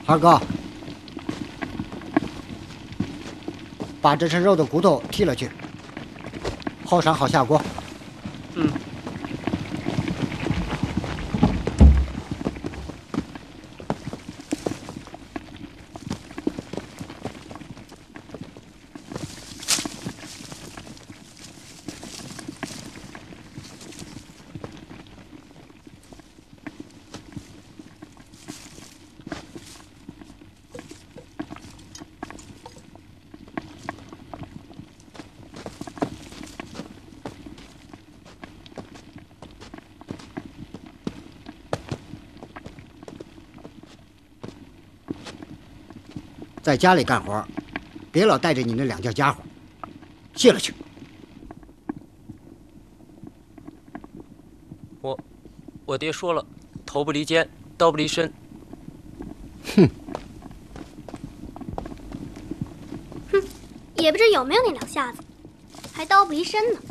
二哥，把这身肉的骨头剔了去，好上好下锅。 嗯。 在家里干活，别老带着你那两件家伙，卸了去。 我爹说了，头不离肩，刀不离身。 哼， 也不知有没有那两下子，还刀不离身呢。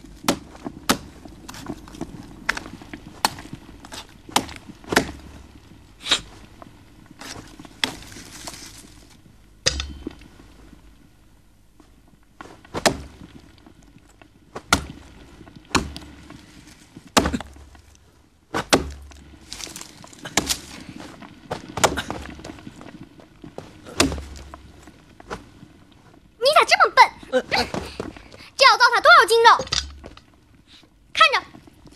这要糟蹋多少斤肉？看着，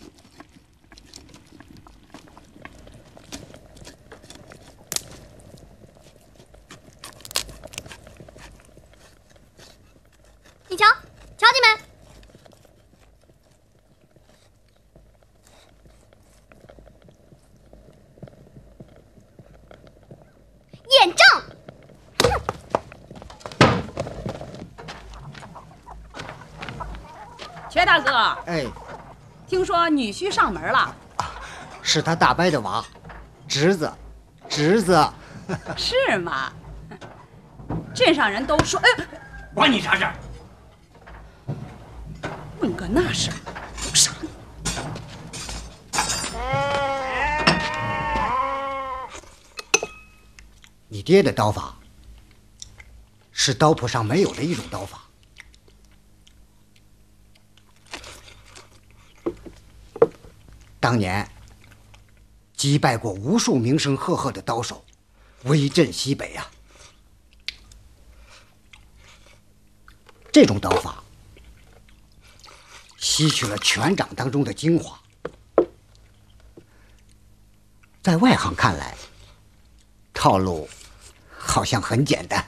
你瞧，瞧见没？验证。 薛大哥， 哎， 听说女婿上门了， 是他大伯的娃，侄子。 是吗？镇上人都说，哎， 关你啥事？ 问个那事儿，有啥？ 你爹的刀法是刀谱上没有的一种刀法。当年击败过无数名声赫赫的刀手，威震西北啊！这种刀法吸取了拳掌当中的精华，在外行看来，套路好像很简单。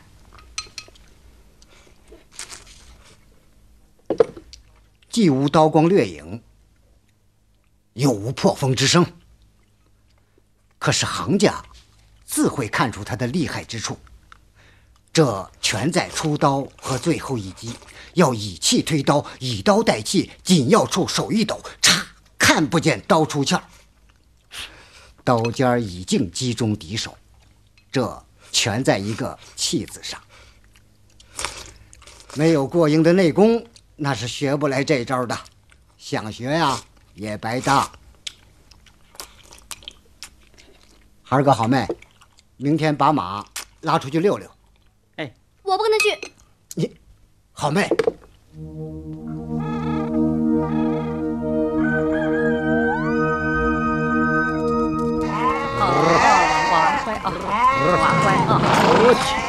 既无刀光掠影，又无破风之声。可是行家自会看出他的厉害之处，这全在出刀和最后一击，要以气推刀，以刀代气，紧要处手一抖，嚓，看不见刀出鞘，刀尖已经击中敌手，这全在一个气字上。没有过硬的内功，那是学不来这招的，想学呀也白搭。孩儿哥好妹，明天把马拉出去溜溜。 哎， 我不跟他去。 你，好妹。 哇乖啊，哇乖啊！ 我去。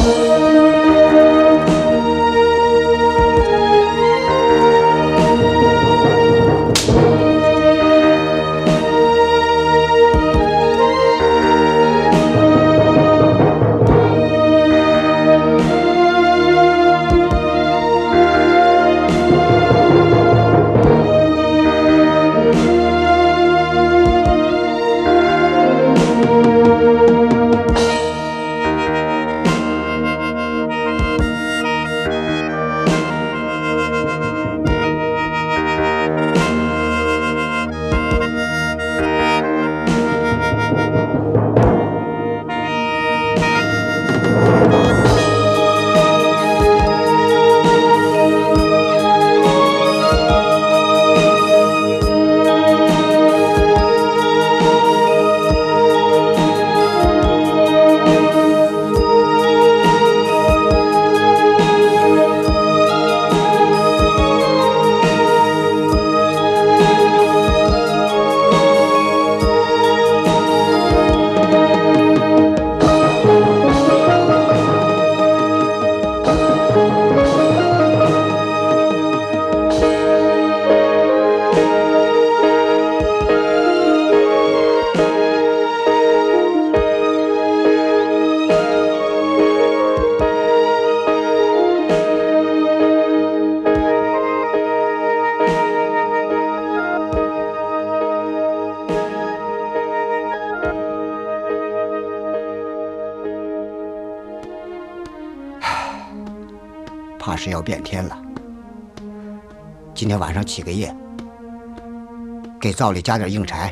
怕是要变天了。今天晚上起个夜，给灶里加点硬柴，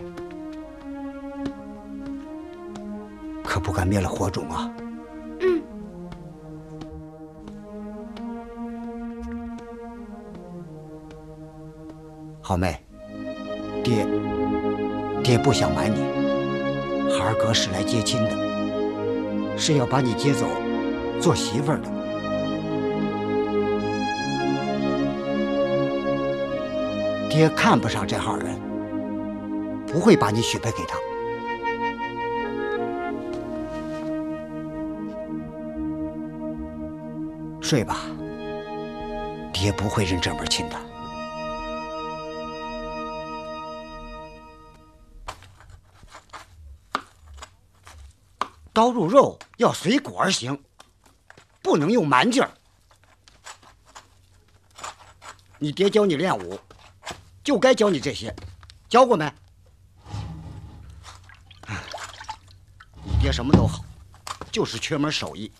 可不敢灭了火种啊。好妹，爹不想瞒你，孩儿哥是来接亲的，是要把你接走做媳妇儿的。爹看不上这号人，不会把你许配给他。睡吧，爹不会认这门亲的。刀入肉要随骨而行，不能用蛮劲儿。你爹教你练武，就该教你这些，教过没？你爹什么都好，就是缺门手艺。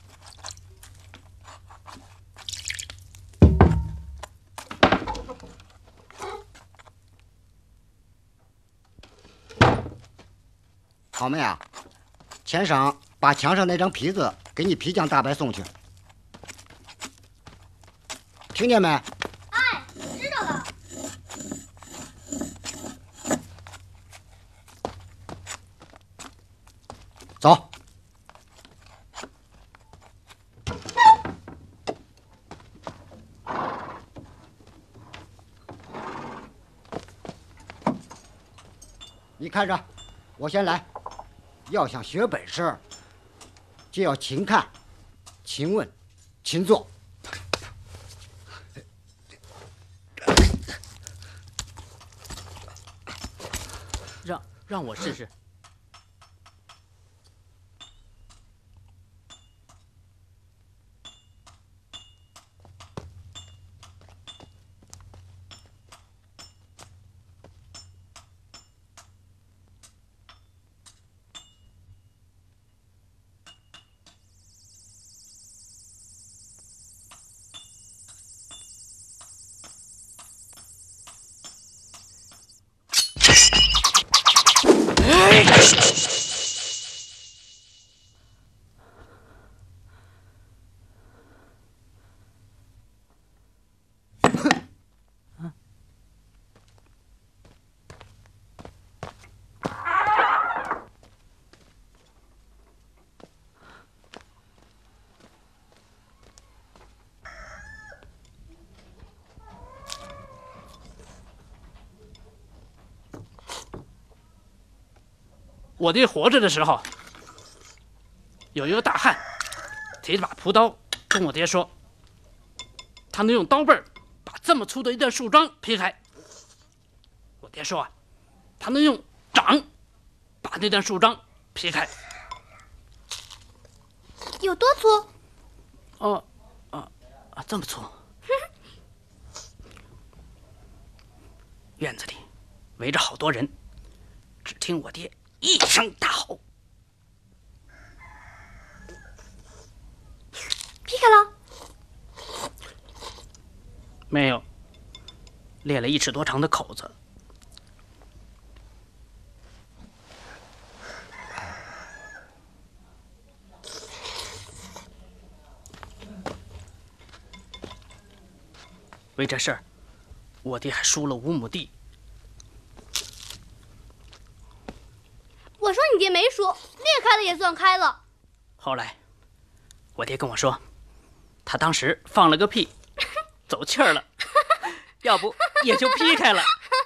好妹啊，钱赏把墙上那张皮子给你皮匠大白送去，听见没？ 哎，知道了。 走。你看着，我先来。要想学本事，就要勤看、勤问、勤做。 让我试试。 我爹活着的时候，有一个大汉， 提着把朴刀跟我爹说，他能用刀背把这么粗的一段树桩劈开。我爹说啊，他能用掌把那段树桩劈开。 有多粗？ 这么粗。院子里围着好多人，只听我爹一声大吼， 劈开了？ 没有，裂了1尺多长的口子。为这事儿，我爹还输了5亩地。 我说你爹没输，裂开了也算开了。 后来，我爹跟我说，他当时放了个屁，走气儿了，要不也就劈开了。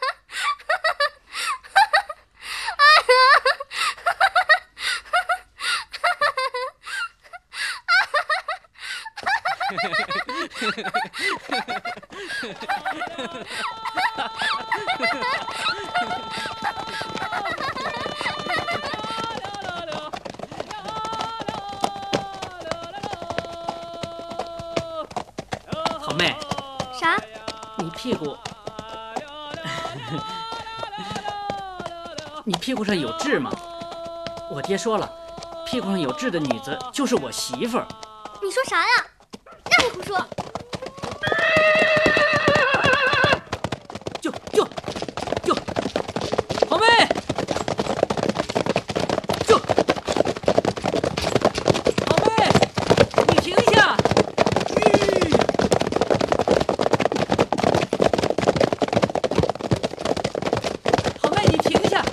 好妹， 啥？ 你屁股，你屁股上有痣吗？我爹说了，屁股上有痣的女子就是我媳妇儿。 你说啥呀？让你胡说！ 就，好妹，好妹，你停下！好妹，你停下！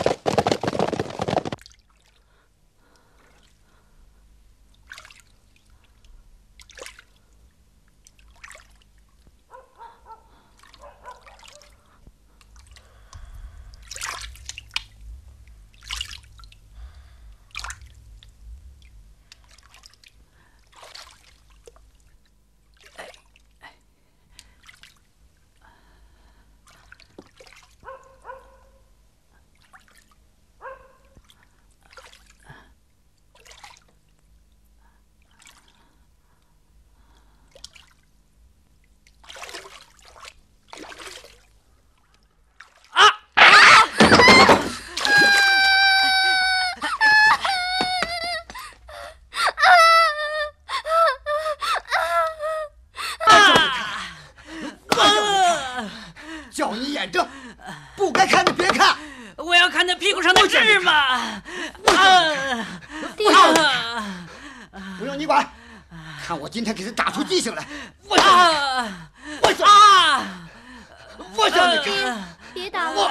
叫你眼睁，不该看的别看。 我要看那屁股上的痣嘛！ 不用你管，看我今天给他打出记性来！我叫你看！ 别打我！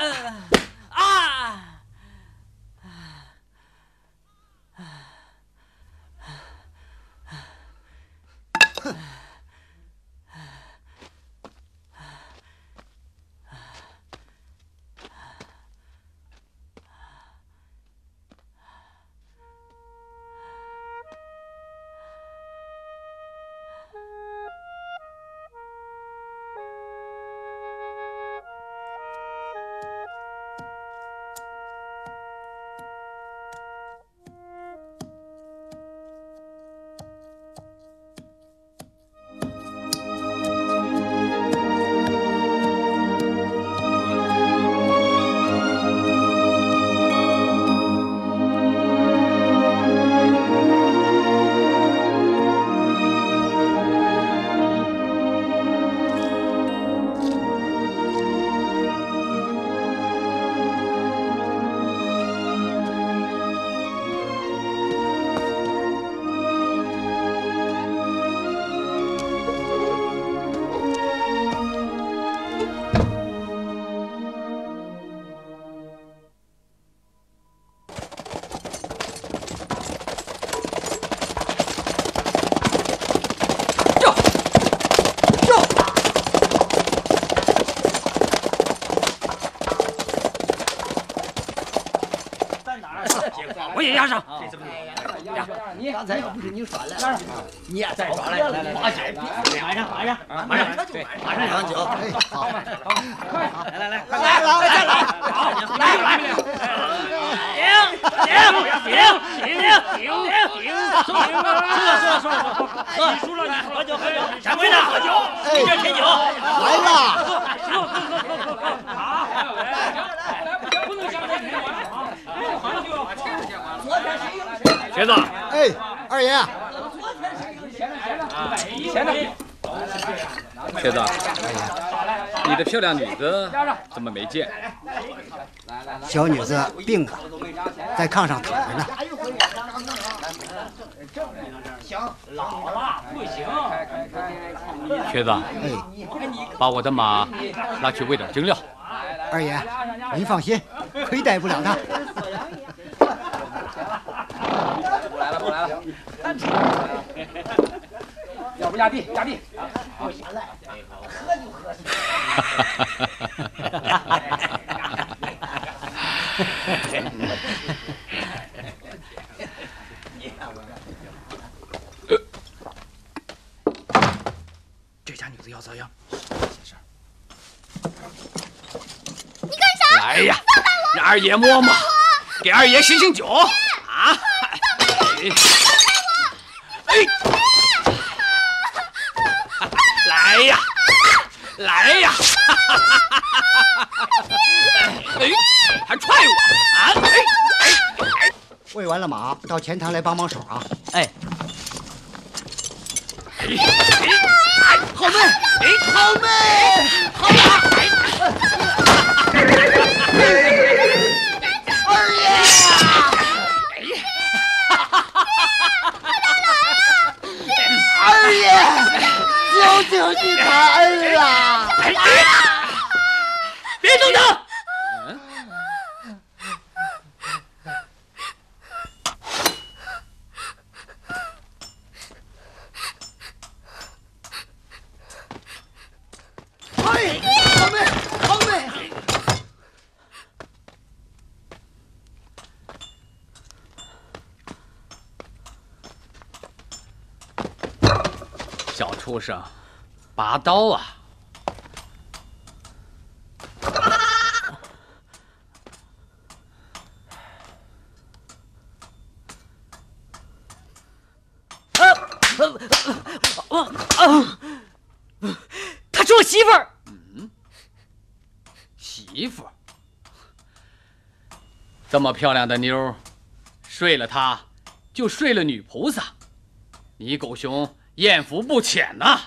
我也押上。 呀，刚才要不是你耍赖，你也再耍赖，来，马上，对，马上赏酒。好，来，快来，再来， 你输了，喝酒， 掌柜的，喝酒，给这添酒， 来了。 瘸子， 哎，二爷， 瘸子，你的漂亮女子怎么没见？ 小女子病了，在炕上躺着呢。 行，老了不行。 瘸子，把我的马拉去喂点精料。 二爷，您放心，亏待不了他。 不来了，要不压地。好，喝就喝。 这家女子要遭殃。 你干啥？ 来呀，让二爷摸摸，给二爷醒醒酒啊！来呀！还踹我啊！ 喂完了马，到前堂来帮忙手啊！ 哎， 好妹， 二爷，二爷，求你开恩啦！ 别动他！ 好妹， 小畜生，拔刀啊！ 他是我媳妇儿。 媳妇儿，这么漂亮的妞儿，睡了她，就睡了女菩萨，你狗熊艳福不浅呐！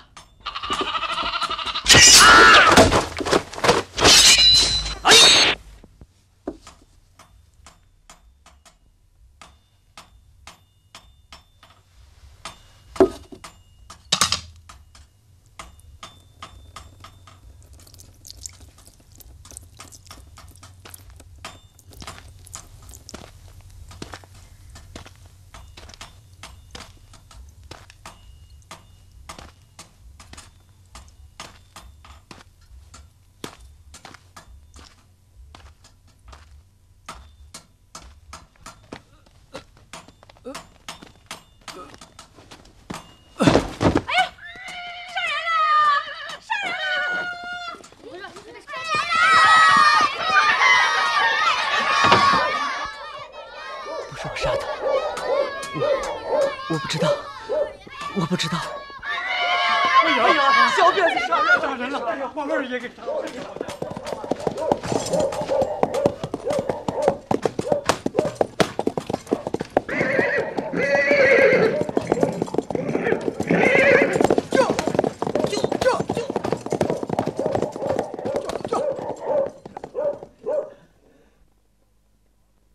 我不知道。 哎呀，小辫子杀人了，把二爷给杀了。